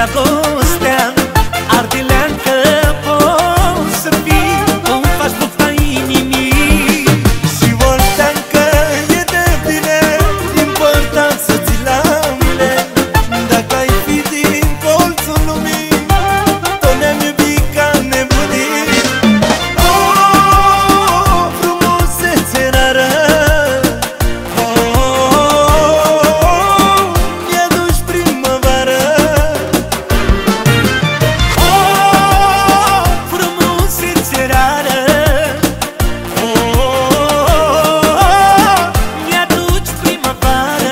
dragostea ardeleancă poți să fii, îmi faci pufta inimii. Și vorbeancă e de bine, important să ți la mine. Dacă ai fi din colțul lumii, tot ne-am iubit ca nebunii. Oh, frumusețe rară, mi-aduci primăvară. Oh, frumusețe rară, mi-aduci primăvară.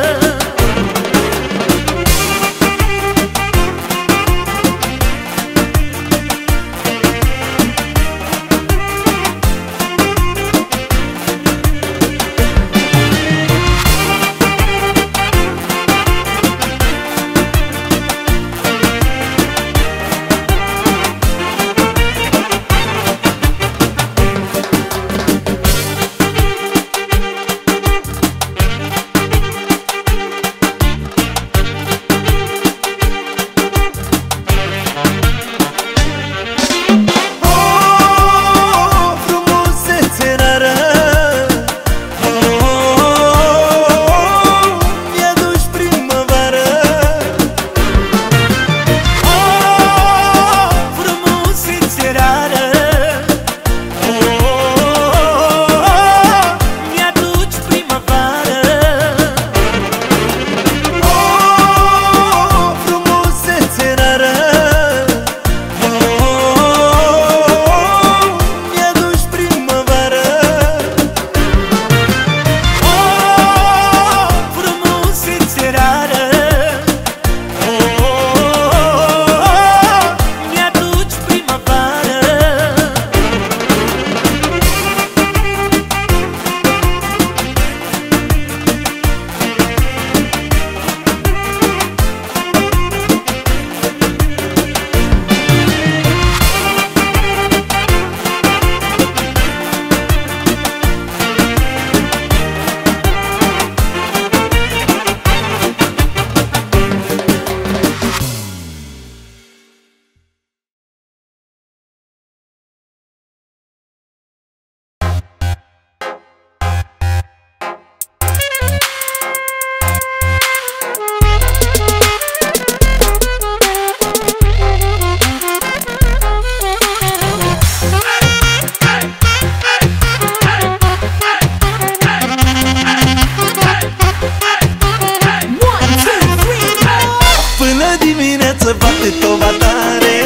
Bate toba tare,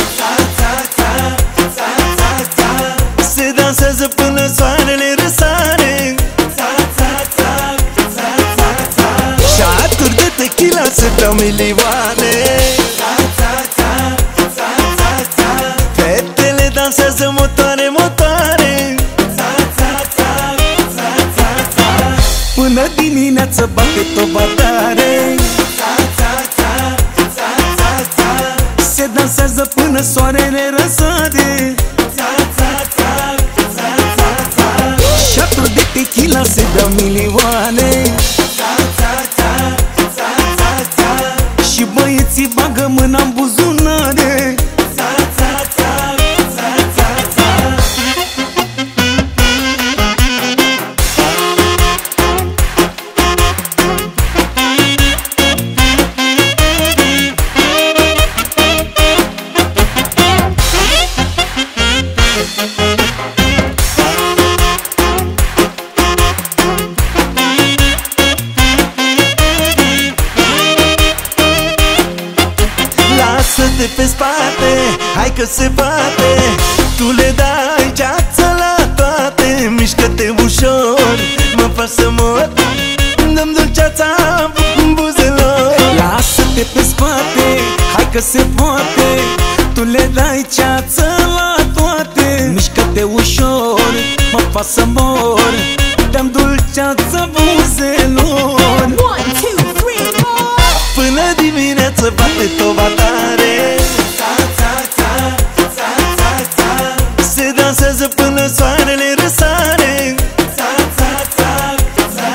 se dansează până soarele răsare. Șaturi de tequila se beau milioane. Fetele dansează motoare, motoare. Până dimineață bate toba tare, se dansează până soarele răsare. Șaturi de tequila se beau milioane. Și băieții bagă mâna în buzunare. Lasă-te pe spate, hai că se poate. Tu le dai ceață la toate. Mișcă-te ușor, mă faci să mor. Dă-mi dulceața buzelor. Lasă-te pe spate, hai că se poate. Tu le dai ceață la toate. Mișcă-te ușor, mă faci să mor. Dă-mi dulceața buzelor. 1, 2, 3, 4. Până dimineață bate toba tare, se dansează până soarele răsare.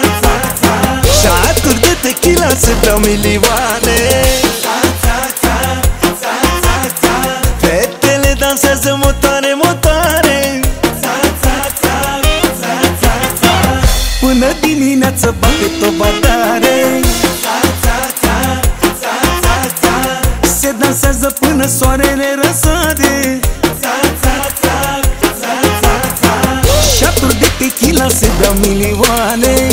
Șaturi de tequila se beau milioane. dansează până soarele răsare. Șaturi de tequila se beau milioane.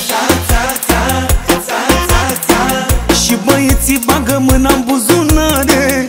Și băieții bagă mâna în buzunare.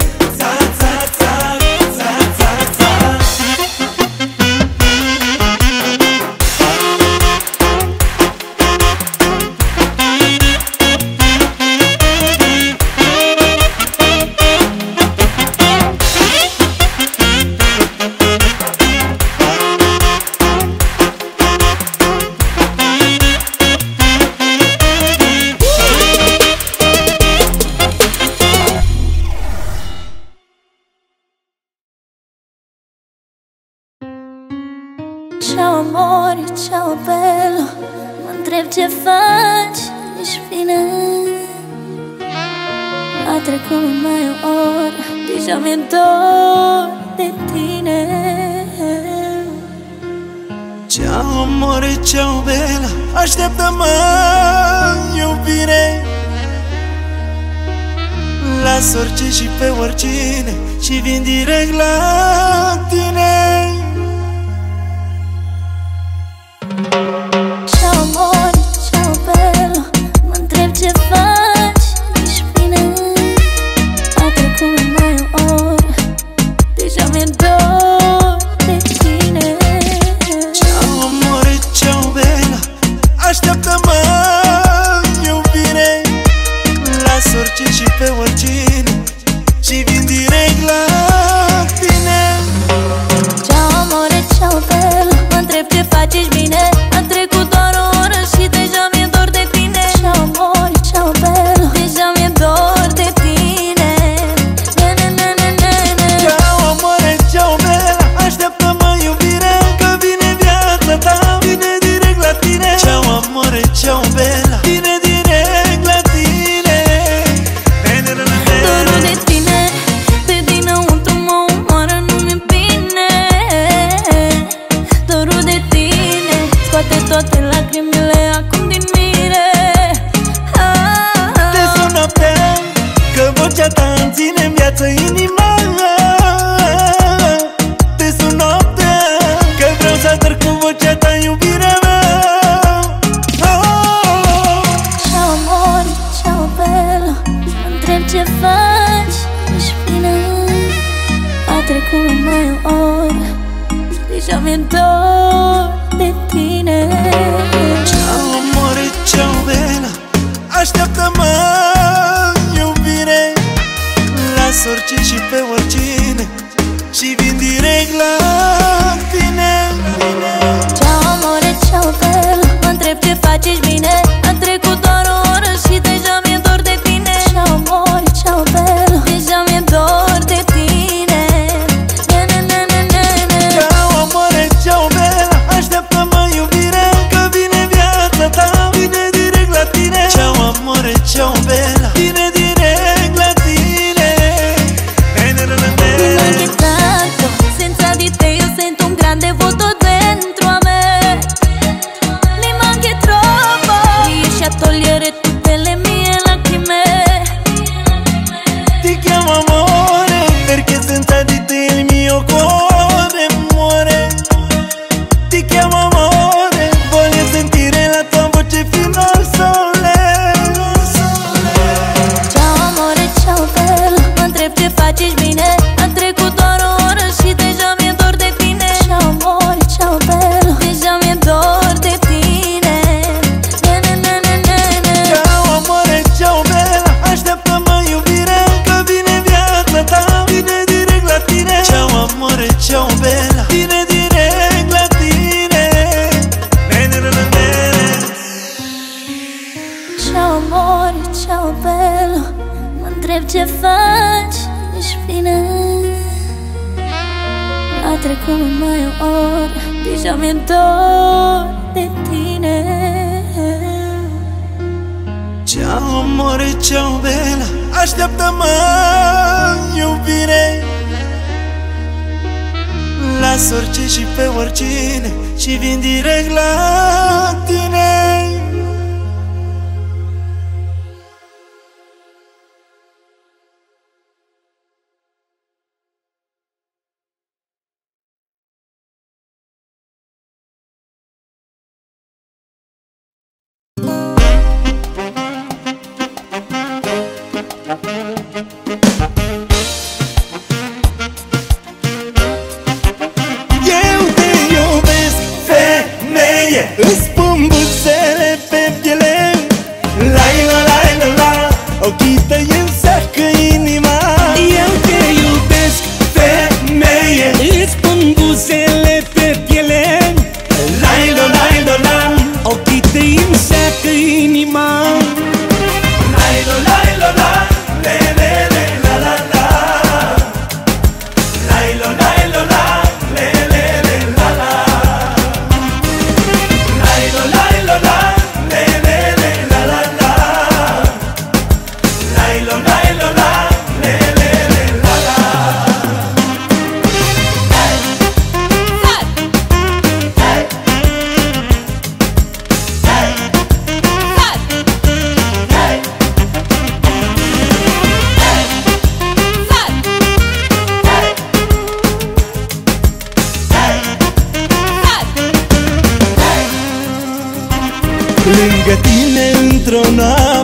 Ciao amore, ciao bello, mă întreb ce faci, ești bine? A trecut mai o oră, deja mi-e dor de tine. Ciao amore, ciao bella, așteaptă-mă, iubire. Las orice și pe oricine și vin direct la tine. Ciao amore, ciao bello, mă întreb ce faci, ești bine? A trecut mai o oră, deja mi-e dor de tine. Ciao amore, ciao bella, așteaptă-mă, iubire. Las orice și pe oricine și vin direct la tine. Ciao amore, ciao bello, mă întreb ce faci, ești bine? A trecut doar o oră și deja mi-e dor de tine. Ciao amore, ciao bello, deja mi-e dor de tine. Ciao amore, ciao bella, așteaptă-mă, iubire, că vine viața ta, vine direct la tine. Ciao amore, ciao bella, vine direct la tine. Dorul de tine, pe dinăuntru mă omoară, nu mi-e bine. Dorul de tine, scoate toate lacrimile acum din mine. Te sun noaptea, că vocea ta îmi ține în viață inima. Te sun noaptea, că vreau să ador cu vocea ta, iubirea mea. Ciao amore, ciao bello, mă întreb ce faci, ești bine? A trecut mai o oră, deja mi-e dor de tine. Ciao amore, ciao bella, așteaptă-mă, iubire. Las orice și pe oricine și vin direct la tine. Ciao amore, ciao bello, mă întreb ce faci, ești bine? A trecut doar o oră și deja mi-e dor de tine. Ciao amore, ciao bello, deja mi-e dor de tine. Ciao amore, ciao bella, așteaptă-mă, iubire, că vine viața ta, vine direct la tine. Ciao amore, ciao bella, vine direct la tine. Mi manchi tanto, senza di te io sento un grande vuoto dentro a me. Mi manchi troppo, riesci a togliere tutte le mie lacrime. Ti chiamo amore, perché senza di te il mio cuore muore. Ti chiamo amore, voglio sentire la tua voce fino al sole. Ciao amore, ciao bello, mă întreb ce faci, ești bine? A trecut doar o oră și deja mi-e dor de tine. Ciao amore, ciao bello, deja mi-e dor de tine. Ciao amore, ciao bella, așteaptă-mă, iubire, că vine viața ta, vine direct la tine. Ciao amore, ciao bella, vine direct la tine. Ciao amore, ciao bello, mă întreb ce faci, ești bine? A trecut mai o oră, deja mi-e dor de tine. Ciao amore, ciao bella, așteaptă-mă, iubire. Las orice și pe oricine și vin direct la tine.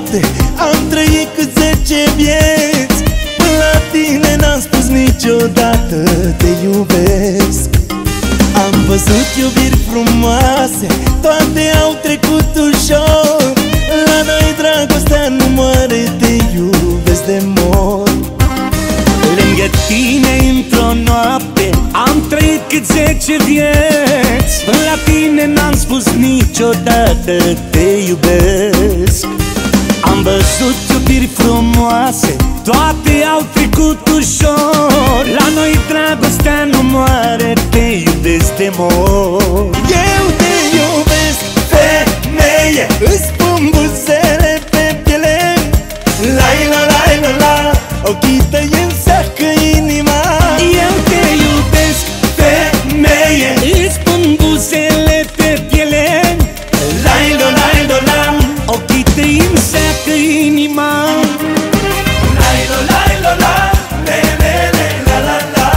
noapte am trăit cât 10 vieți. Până la tine n-am spus niciodată te iubesc. Am văzut iubiri frumoase, toate au trecut ușor. La noi dragostea nu moare, te iubesc de mor. Lângă tine într-o noapte am trăit cât 10 vieți. Până la tine n-am spus niciodată te iubesc. Am văzut iubiri frumoase, toate au trecut ușor. La noi dragostea nu moare, te iubesc de mor. Eu te iubesc, femeie, îți pun buzele pe piele. Lai la lai la la, ochii tăi îmi seacă inima. Eu te iubesc, femeie, îți pun buzele pe piele. Lai la lai la la, ochii tăi îmi seacă inima. lai la lai la la, le le le la la la.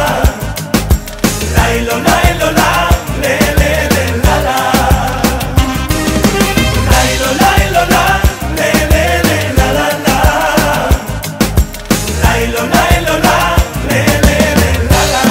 Lai la lai la la, le le le la la. Lai la lai la la, le le le la la la. Lai la lai la la, le le le la la.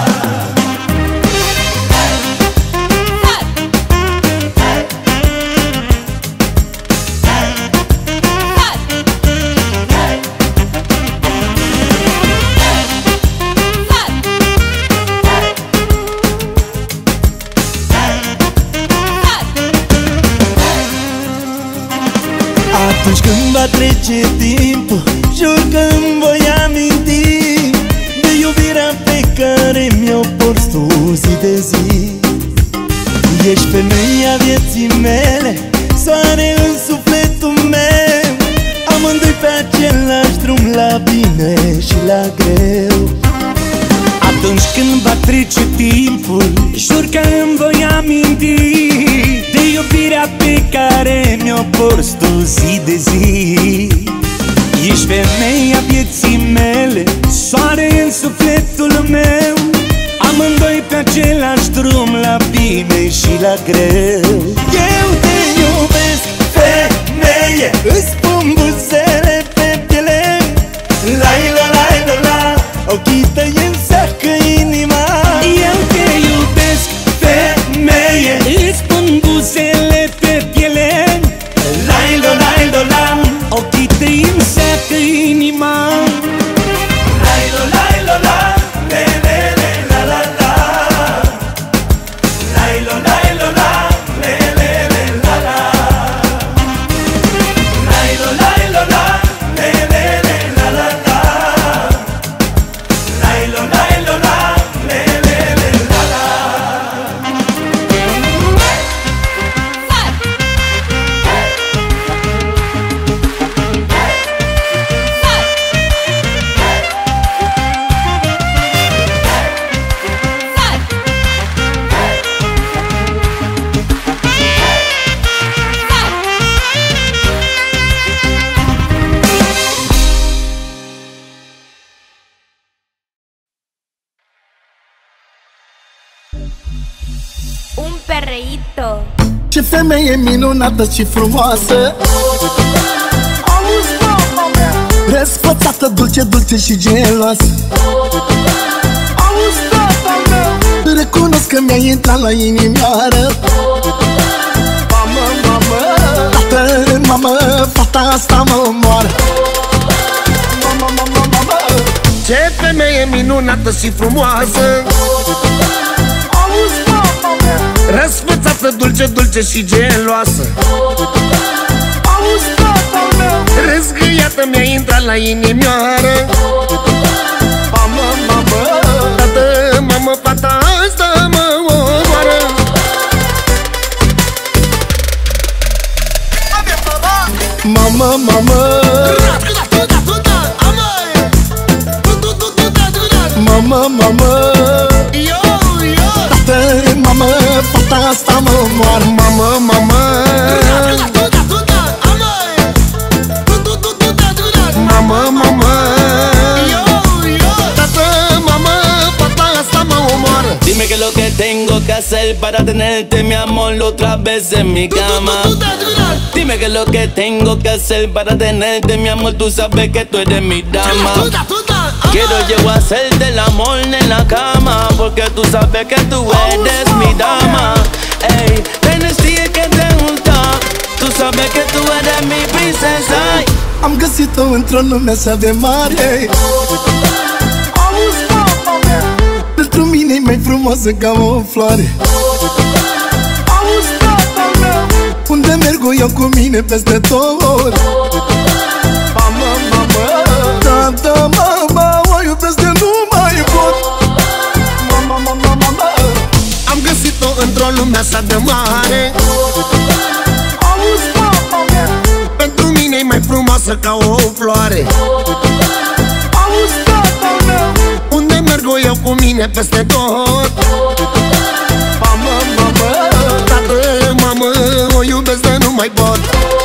Atunci când va trece timpul, jur că îmi voi aminti de iubirea pe care mi-o porți tu zi de zi. Ești femeia vieții mele, soare în sufletul meu. Amândoi pe același drum, la bine și la greu. Atunci când va trece timpul, jur că îmi voi aminti de iubirea pe care mi-o porți tu zi de zi. Ești femeia vieții mele, soare în sufletul meu. Amândoi pe același drum, la bine și la greu. Eu te iubesc, femeie, îți pun buzele pe piele. Lai la lai la la, ochii tăi îmi seacă inima. Eu te iubesc, femeie, îți pun buzele pe piele. Lai la lai la la, Ochii tăi îmi seacă inima. lai la lai la la, le le le la la la. Lai la lai la la, le le le la la. Lai la lai la la, le le le la la la. Lai la lai la la, le le le la la. Un perreíto. Ce femeie minunată și frumoasă, auzi, mama mea, răsfățată, dulce, dulce și geloasă. Auzi, tata meu, recunosc că mi-ai intrat la inimioară. Mamă, mamă, tată, mamă, fata asta mă omoară. Mamă, mamă, mamă, ce femeie minunată și frumoasă, auzi, mama mea, răsfățată, dulce, dulce și geloasă. Auzi, tata meu, răzgâiată mi-a intrat la inimioară. Mamă, mamă, tată, mamă, fata asta mă omoară. Mamă, mamă, mamă, mamă, tată, mamă, fata asta mă omoară. Mamă, mamă, mamă, mamă, tată, mamă, fata asta mă omoară. Dime que qué es lo que tengo que hacer para tenerte, mi amor, otra vez en mi cama. Dime qué es lo que tengo que hacer para tenerte, mi amor, tú sabes que tú eres mi dama. Quiero yo hacerte el amor en la cama, porque tú sabes que tú eres mi dama. Ey, Tennessee es que te gusta, tú sabes que tú eres mi princesa. Am găsit-o într-o lume așa de mare. Pentru mine e mai frumoasă ca o floare. Unde merg eu cu mine peste tot. Mama, mama, tata, mama, o iubesc de nu mai pot. Mama, mama, mama. Am găsit-o într-o lume așa de mare. Pentru mine e mai frumoasă ca o floare. Unde merg eu cu mine peste tot. Mamă, mamă, tată, mamă, o iubesc de nu mai pot.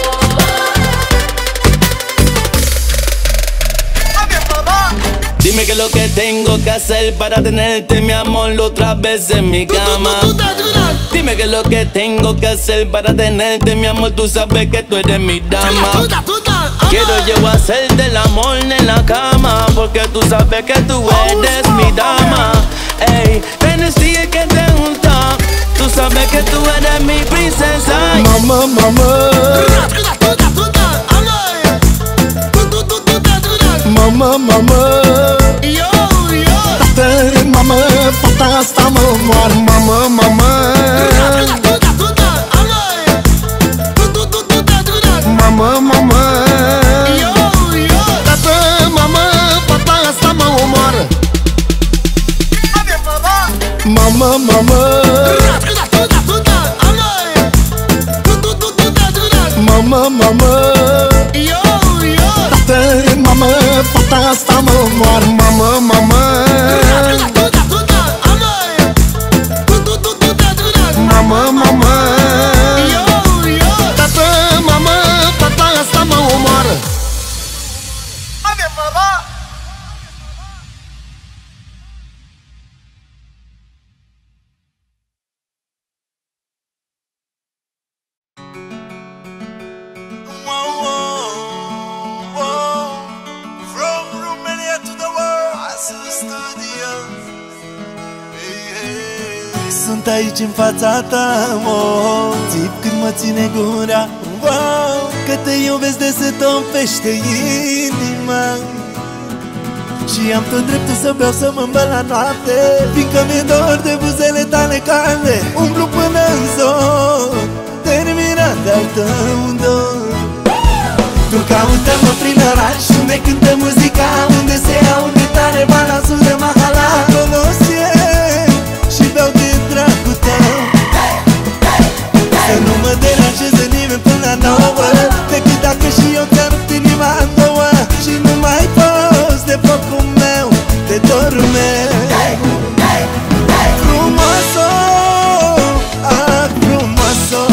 Dime qué es lo que tengo que hacer para tenerte, mi amor, otra vez en mi cama. Dime qué es lo que tengo que hacer para tenerte, mi amor, tú sabes que tú eres mi dama. Quiero yo hacerte el amor en la cama, porque tú sabes que tú eres mi dama. Ey, Tennessee es que te gusta, tú sabes que tú eres mi princesa. Mamă, mamă, mamă, mamă, tată, mamă, fata asta mă moară. Mamă, mamă, mamă, mamă, tată, mamă, fata asta mă omoară. Mamă, mamă, mamă, mamă, tată, mamă, fata asta mă omoară. Mamă, mamă, mamă, mamă, tată, mamă, fata asta mă omoară. Sunt aici în fața ta, oh, țip când mă ține gura, wow, că te iubesc de se tompește inima. Și am tot dreptul să beau, să mă îmbăl la noapte, fiindcă mi-e dor de buzele tale calde. Umblu până în zor, terminat de-al tău dor. Tu caută-mă prin oraș, unde cântă muzica, unde se aude tare balansul de mahala. Acolo și beau de dragul tău, să nu mă deranjeze nimeni până la 9, decât dacă și eu ți-am rupt inima în două. Și nu mai poți de focul meu, de dorul meu. Frumoasă, ah, frumoasă,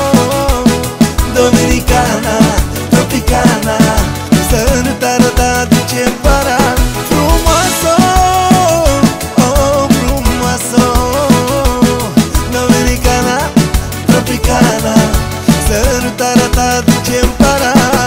dominicana, tropicana, sărutarea ta duce-mi para. Frumoasă, oh, frumoasă, dominicana, tropicana, sărutarea ta duce-mi para.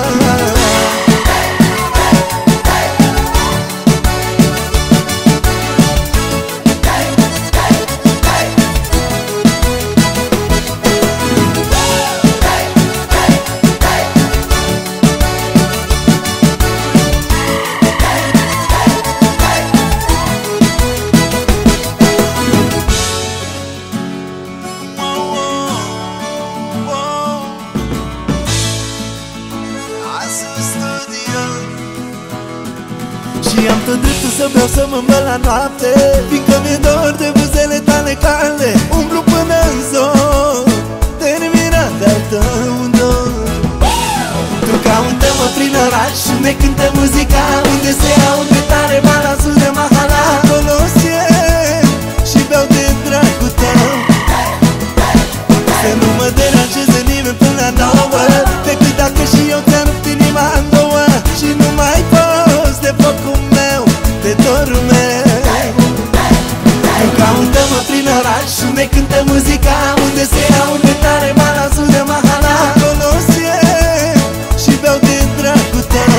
Și am tot dreptul să beau, să mă îmbăl la noapte, fiindcă mi-e dor de buzele tale calde. Umblu până în zor, terminat de-al tău dor. Tu caută-mă prin oraș, unde cântă muzica, unde se aude tare balansul de mahala. Acolo și beau de dragul tău, să nu mă deranjeze nimeni până la 9, decât dacă și eu ți-am rupt inima în două. Și nu mai poți de focul meu, de dorul meu. Tu caută-mă prin oraș, Unde cântă muzica, unde se aude tare balasul de mahala. Cunosc și beau de dragul tău.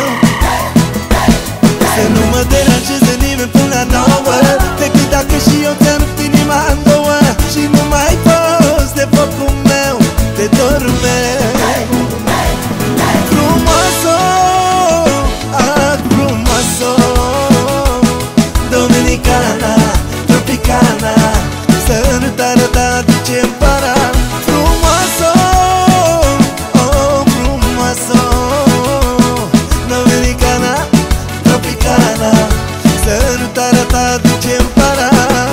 Să nu mă deranjeze nimeni până la 9, decât dacă și eu ți-am rupt inima în două. Și nu mai poți de focul meu, de dorul meu. Frumoasă, frumoasă, Dominicana, tropicana, sărutarea ta duce-n para. Frumoasă, oh, frumoasă, Dominicana, tropicana, sărutarea ta duce-n para.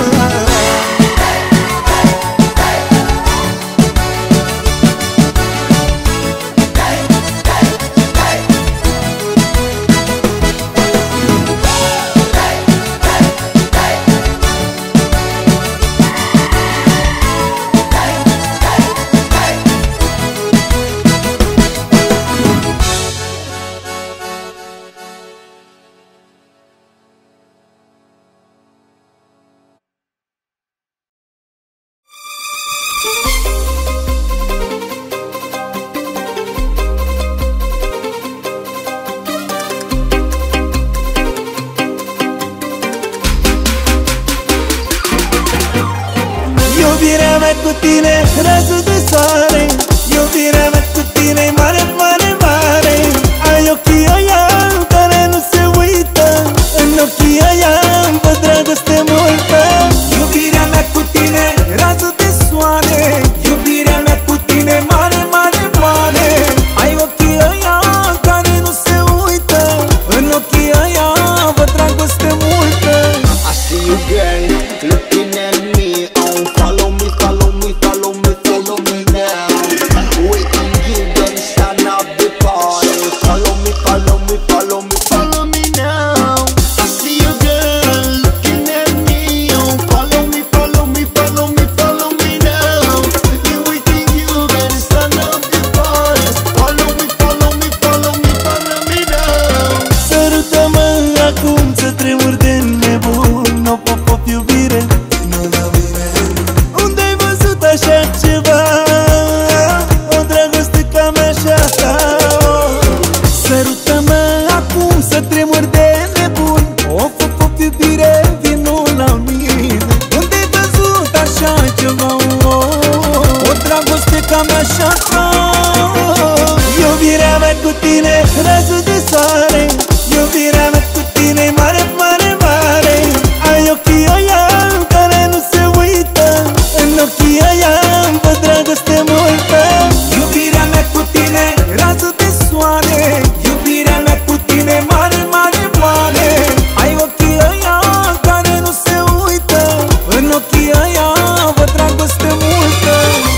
Iubirea mea cu tine, razul de soare. Iubirea mea cu tine, mare, mare, mare. Ai ochii aia care nu se uită, în ochii aia văd dragoste multă. Iubirea mea cu tine, razul de soare. Iubirea mea cu tine, mare, mare, mare. Ai ochii ăia care nu se uită, în ochii ăia văd dragoste multă. I see you girl, looking at me. Oh, follow me, follow me, follow me, follow me now. Waiting you then stand up the party. Follow me, follow me, follow me, follow me now. I see you girl, looking at me. Oh, follow me, follow me, follow me, follow me now. You waiting you then stand up the party. Follow me, follow me, follow me, follow me now. Sărută-mă acum să tremur de nebun. O pop, pop, iubire, vino la mine. Unde-ai văzut așa ceva? O dragoste ca mea și a ta. Sărută-mă acum să tremur de nebun. Of, of, of, iubire, vino la mine. Unde-ai văzut așa ceva? O dragoste ca mea și a ta. Iubirea mea cu tine, razul de soare. Iubirea mea cu tine, mare, mare, mare. Ai ochii aia care nu se uită, în ochii aia văd dragoste multă. Iubirea mea cu tine, razul de soare. Iubirea mea cu tine, mare, mare, mare. Ai ochii ăia care nu se uită, în ochii ăia văd dragoste multă.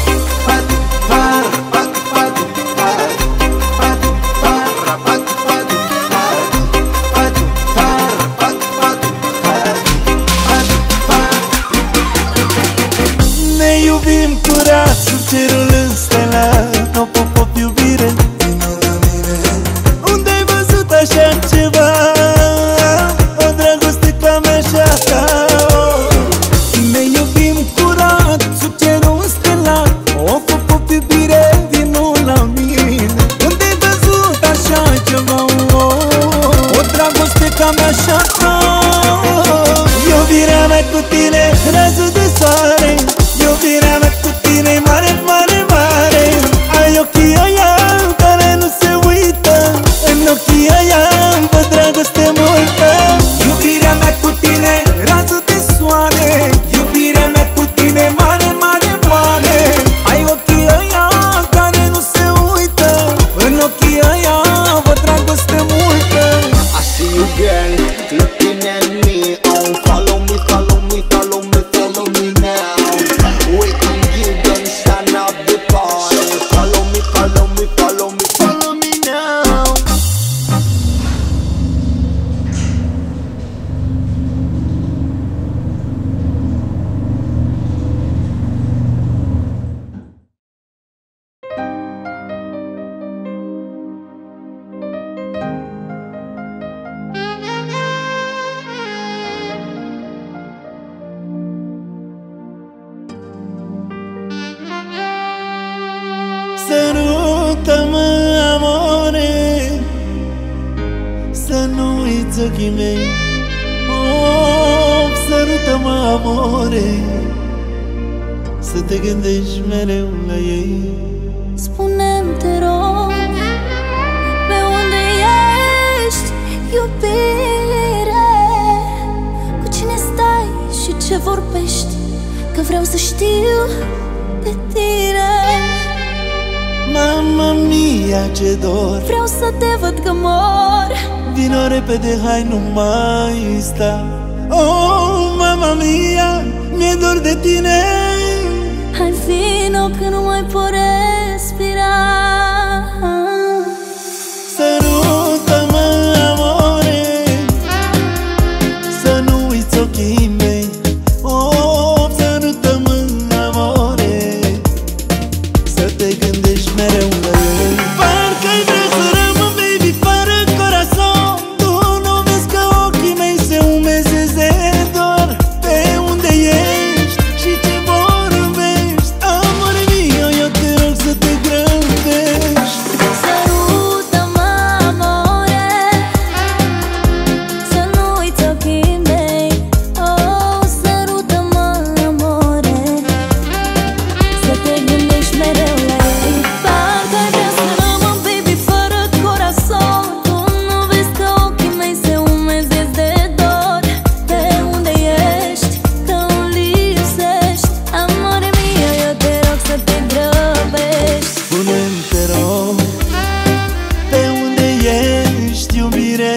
Ne iubim curat sub cerul înstelat. O pop, pop, iubire, vino la mine. Unde-ai văzut așa ceva? O dragoste ca mea și a ta. Ne iubim curat sub cerul stelat. Of, of, of, iubire, vino la mine. Unde-ai văzut așa ceva? O dragoste ca mea și a ta. Iubirea mea cu tine, razul de soare. Iubirea mea cu tine, mare, mare, mare. Ai ochii aia care nu se uită, în ochii aia văd dragoste multă. Iubirea mea cu tine, razul de soare. Iubirea mea cu tine, mare, mare, mare. Ai ochii ăia care nu se uită, în ochii ăia văd dragoste multă. I see you girl, looking at me. Oh, follow me, follow me, follow me. Salută-mă, amore, să nu uiți ochii mei. Oh, sărută-mă, amore, să te gândești mereu la ei. Spune-mi, te rog, pe unde ești, iubire? Cu cine stai și ce vorbești? Că vreau să știu de tine. Mamma mia, ce dor, vreau să te văd că mor. Vino repede, hai, nu mai sta. Oh, mamma mia, mi-e dor de tine. Hai, vino că nu mai pot respira. Sărută-mă, amore, să nu uiți ochii mei. Oh, sărută-mă, amore, să te gândești mereu la ei. Parcă-i vrea să rămân, baby, fără corazon. Tu nu vezi că ochii mei se umezesc de dor. Pe unde ești și ce vorbești? Amore mio, eu te rog să te grăbești. Sărută-mă, amore, să nu uiți ochii mei. Oh, sărută-mă, amore, să te gândești mereu la ei. Parcă-i vrea să rămân, baby, fără corazon. Tu nu vezi că ochii mei se umezesc de dor. Pe unde ești, că îmi lipsești? Amore mio, eu te rog să te grăbești. Spune-mi, te rog, pe unde ești, iubire?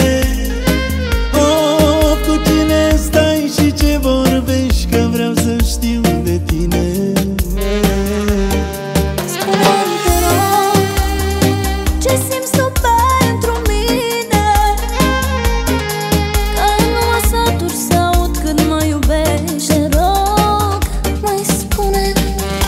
Oh, cu cine stai și ce vorbești? Că vreau să știu de tine. Spune-mi, te rog, ce simți tu pentru mine? Că nu mă satur să aud cât mă iubești. Te rog, mai spune-mi.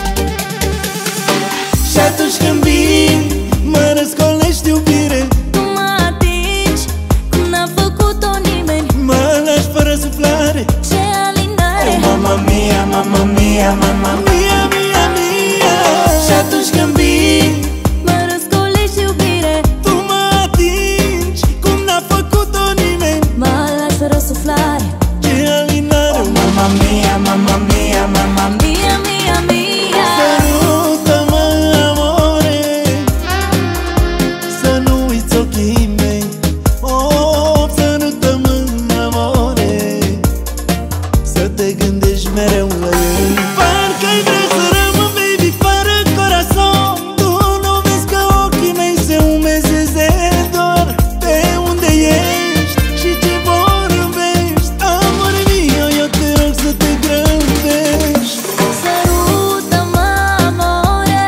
Și atunci când vin, mă răscolești, iubire. Tu mă atingi cum n-a făcut-o nimeni. Mă lași fără suflare. Ce alinare. Oh, mamma mia, mamma mia, mamma mia, mia, mia. Și atunci când vin, Mă răscolești, iubire. tu mă atingi cum n-a făcut-o nimeni. Mă lași fără suflare. Ce alinare. Oh, mamma mia, mamma mia, mamma mia. Mia, mia, mia. Sărută-mă, amore, să nu uiți ochii mei. Oh, sărută-mă, amore, să te gândești mereu la ei. Parcă-i vrea să rămân, baby, fără corazon. Tu nu vezi că ochii mei se umezesc de dor. Pe unde ești și ce vorbești? Amore mio, eu te rog să te grăbești. Sărută-mă, amore,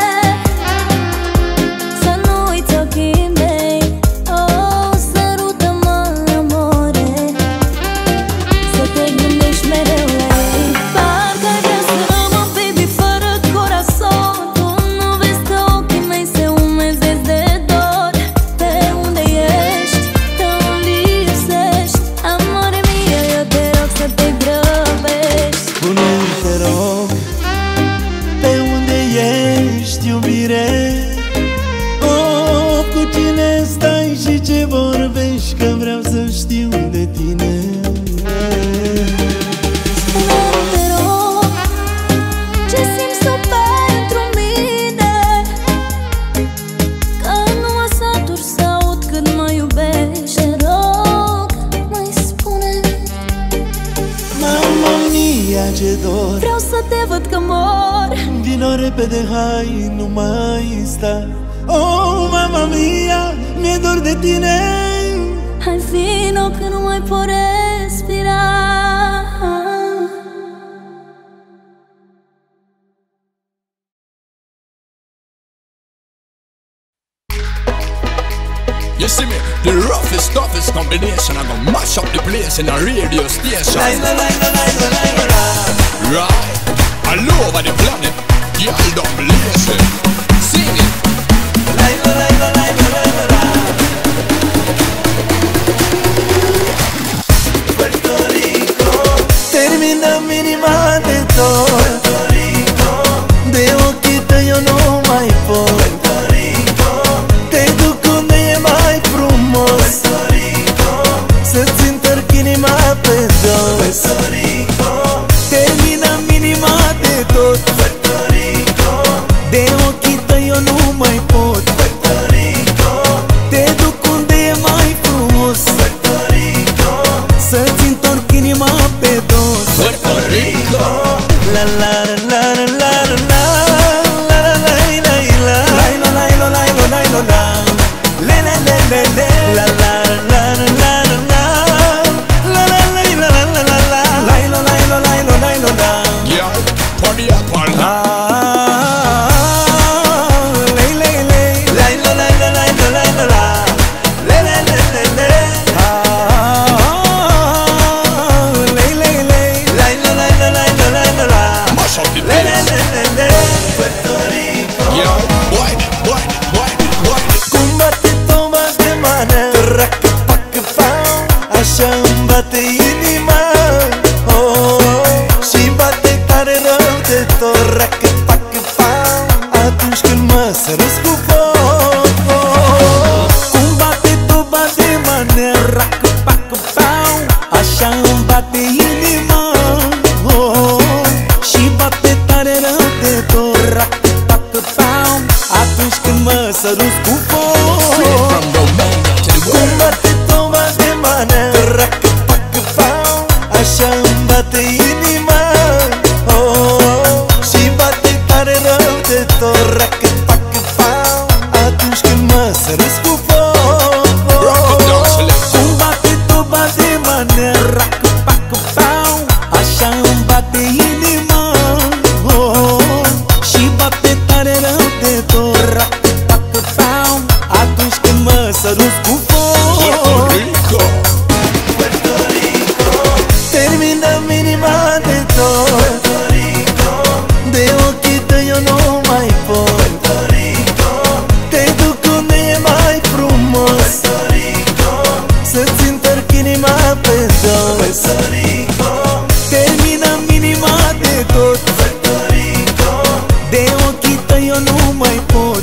să nu uiți ochii mei. Oh, sărută-mă, amore, să te gândești mereu la ei. Parcă-i vrea să rămân, baby, fără corazon. Tu nu vezi că ochii mei se umezesc de dor. Pe unde ești, că îmi lipsești? Amore mio, eu te rog să te grăbești. Spune-mi, te rog, pe unde ești, iubire? Oh, cu cine stai și ce vorbești? Că vreau să știu de tine. Spune-mi, te rog, ce simți tu pentru mine? Că nu mă satur să aud cât mă iubești. Te rog, mai spune-mi. Mamma mia, ce dor, Vreau să te văd că mor. vino repede, hai, nu mai sta. Oh, mamma mia, mi-e dor de tine. Hai, vino că nu mai pot respira. You see me, the roughest, toughest combination. I'm gonna mash up the place in a radio station. Right, all over the planet, y'all don't believe it. Sing it. Puerto Rico, terminăm inima de tot. De ochii tăi eu nu mai pot. așa îmi bate inima, și bate tare rău de tot, racă-pacă-pau, atunci când mă sărăți cu foc. Cum bate tu, bate mane, racă-pacă-pau, așa îmi bate inima, și bate tare rău de tot, racă-pacă-pau, atunci când mă sărăți cu foc. Terminăm inima de tot, de ochii tăi eu nu mai pot. Te duc unde e mai frumos, să-ți întorc inima pe dos. Terminăm inima de tot, de ochii tăi eu nu mai pot.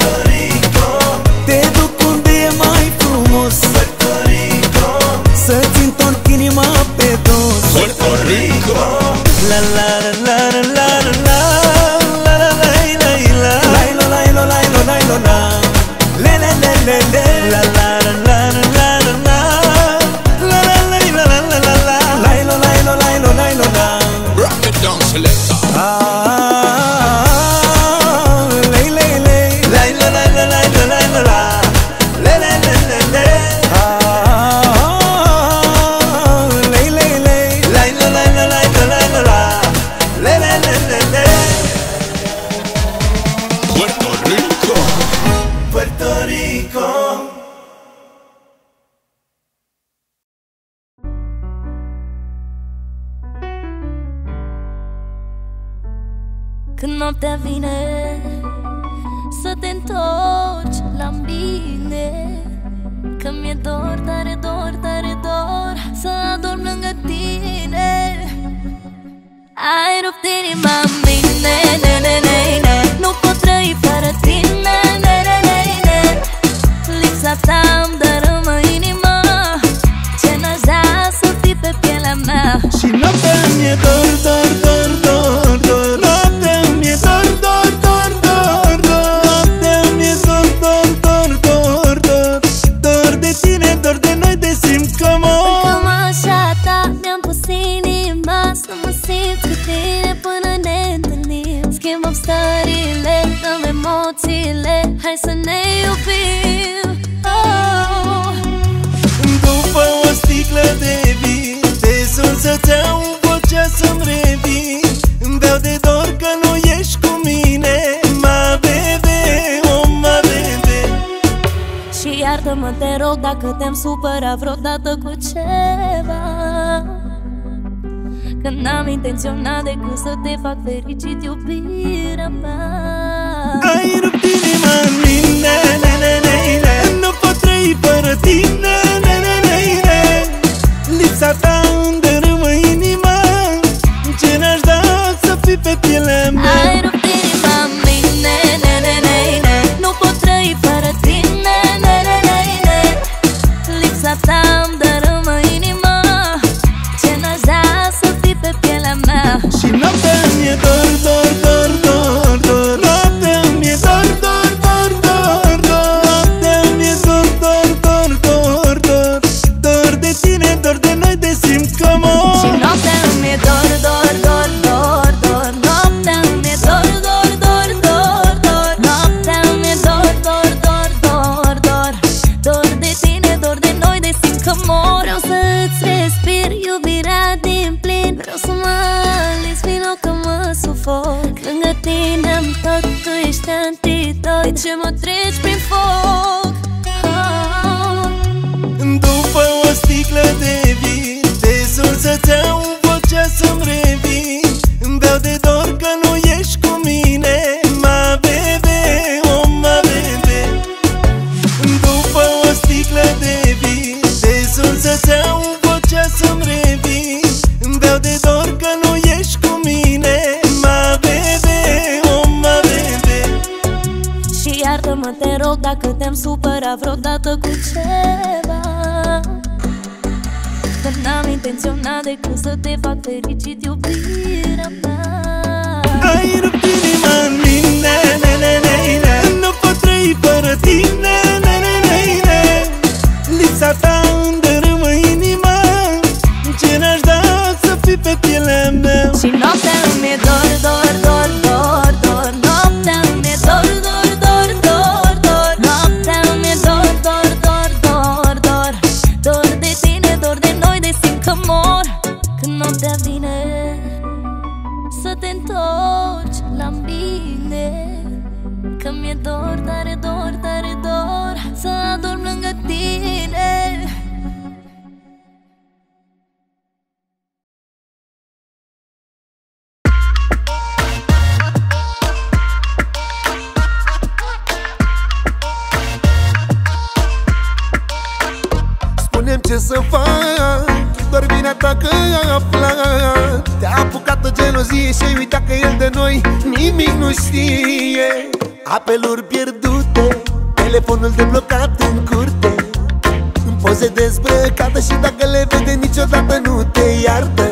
Te duc unde e mai frumos, să-ți întorc inima pe dos. Puerto Rico. La la la la la la la la la la la Lailo, lailo, lailo, lailo, la. Le, le, le, le, le. la la la la la la la la la la la la la. Lailo, lailo, lailo, lailo, la. Rock it down, selector. Lei, lei, lei. La la la la la la la la la. Le le le le le. Lei, lei, lei. La la la la la la la la. Le le le le le. Puerto Rico. Puerto Rico. Când noaptea vine să te întorci la mine, că mi-e dor, tare dor, tare dor să adorm lângă tine. Ai rupt inima în mine, ne, ne, ne, ne. Nu pot trăi fără tine, ne, ne, ne, ne. Lipsa ta îmi dărâmă inima, ce n-aș da să fii pe pielea mea. Și noaptea mi-e dor, dor, dor, dor, dor. Noaptea mi-e dor, dor, dor, dor, dor. Noaptea mi-e dor, dor, dor, dor, dor. Dor de tine, dor de noi, de simt că mor. Cam așa ta mi-am pus inima, să mă simt cu tine până ne întâlnim. Schimbăm stările, dăm emoțiile, hai să ne iubim. După o sticlă de vin, te sun să-ți iau vocea să-mi revin. Îmi beau de dor că nu ești cu mine, ma bebe, oh ma bebe. Și iartă-mă, te rog, dacă te-am supărat vreodată cu ceva, că n-am intenționat decât să te fac fericit, iubirea mea. Ai rupt inima în mine, ne, ne, ne, ne. Nu pot trăi fără tine, ne, ne, ne, ne. Lipsa ta îmi dărâmă inima, ce n-aș da să fii pe pielea mea. Ai rupt inima în mine, ne, ne, ne, ne. Nu pot trăi fără tine, ne, ne, ne, ne. Lipsa ta îmi dărâmă inima, ce n-aș da să fii pe pielea mea. Și noaptea mi-e dor, dor, dor, dor, dor. Noaptea mi-e dor, dor, dor, dor, dor. Noaptea mi-e dor, dor, dor, dor, dor. Dor de tine, dor de noi, de simt că mor. Și noaptea îmi e dor, dor, dor, dor, dor. Noaptea îmi e dor, dor, dor, dor, dor. Noaptea îmi e dor, dor, dor, dor, dor. Dor de tine, dor de noi, de simt că mor. Vreau să-ți respir iubirea din plin, vreau să mă alinți vino că mă sufoc. Lângă tine-am tot, tu ești antidot, de ce mă treci prin foc? După o sticlă de vin, te sun să-ți iau vocea să-mi revin. Îmi beau de dor că nu ești cu mine, ma bebe, oh ma bebe. După o sticlă de vin, te sun să-ți iau vocea să-mi revin. Îmi beau de dor că nu ești cu mine, ma bebe, oh ma bebe. Și iartă-mă, te rog, dacă te-am supărat vreodată cu ceva, că n-am intenționat decât să te fac fericit, iubirea mea. Ai rupt inima în mine, ne, ne, ne, ne. Nu pot trăi fără tine, ne, ne, ne, ne. Lipsa ta îmi dărâmă inima, ce n-aș da să fi fetele meu. Și noaptea îmi e dor, dor, dor, dor, dor. Noaptea îmi e dor, dor, dor, dor, dor. Noaptea îmi e dor, dor, dor, dor, dor. Dor de tine, dor de noi, de simt că mor. Când noaptea vine să te întorci la mine, că mi-e dor, tare dor, tare dor să adorm lângă tine. Spune-mi ce să fac, doar vina ta că a aflat. Te-a apucat o gelozie și ai uitat că el de noi nimic nu știe. Apeluri pierdute, telefonul deblocat în curte, în poze dezbrăcată și dacă le vede niciodată nu te iartă.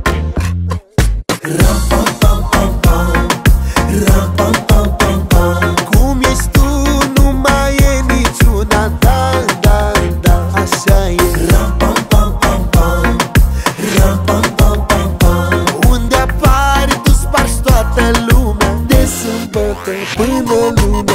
Ram pam pam pam pam, ram pam pam pam pam. Cum ești tu nu mai e niciuna ta, da, da, așa e. Ram pam pam pam pam, ram pam pam pam pam. Unde apari tu spargi toată lumea, de sâmbătă până lunea.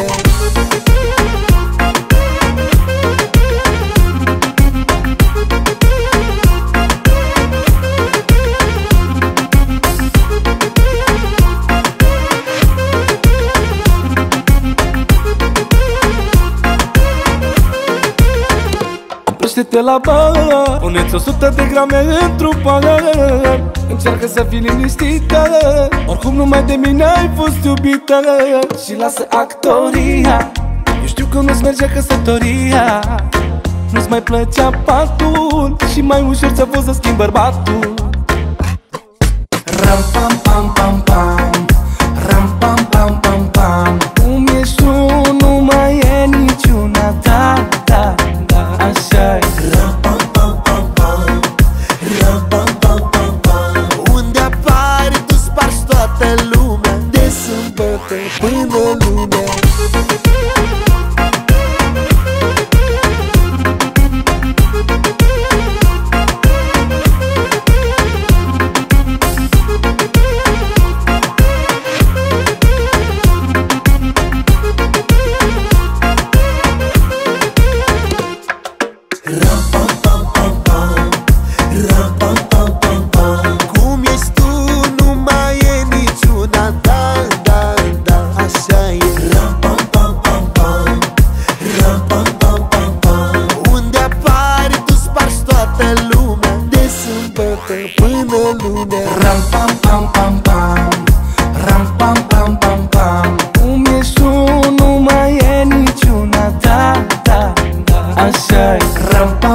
Oprește-te la bar, puneți 100 de grame într-un pahar. Încearcă să fii liniștită, oricum numai de mine ai fost iubită. Și lasă actoria, eu știu că nu-ți merge căsătoria. Nu-ți mai plăcea patul și mai ușor ți-a fost să schimbi bărbatul. Ram pam pam pam pam, ram pam pam pam pam. Cum ești tu nu mai e niciuna ta, da, da, așa-i. Ram pam pam pam pam, ram pam pam pam pam. Unde apari tu spargi toată lumea, de sâmbătă până lunea. Așa-i. Ram pam